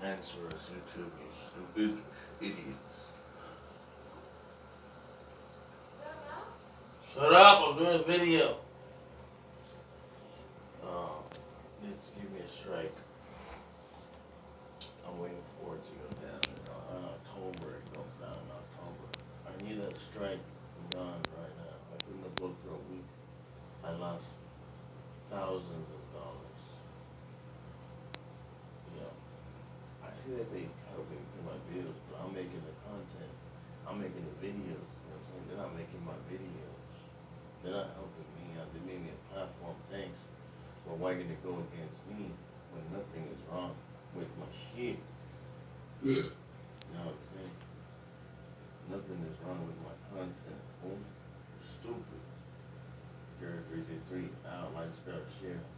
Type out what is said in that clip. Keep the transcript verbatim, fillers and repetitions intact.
Answer us, YouTube, you stupid idiots. Shut up, I'm doing a video. Um, let's give me a strike. I'm waiting for it to go down. You know, in October, it goes down in October. I need a strike gone right now. I've been in the book for a week. I lost thousands of dollars. You know, I see that they help me pay my bills, but I'm making the content. I'm making the videos. You know what I'm saying? They're not making my videos. They're not helping me out. They made me a platform, thanks. But why did it go against me when nothing is wrong with my shit? You know what I'm saying? Nothing is wrong with my content, fool. Stupid. Jerry three three three, out, like, spell, share.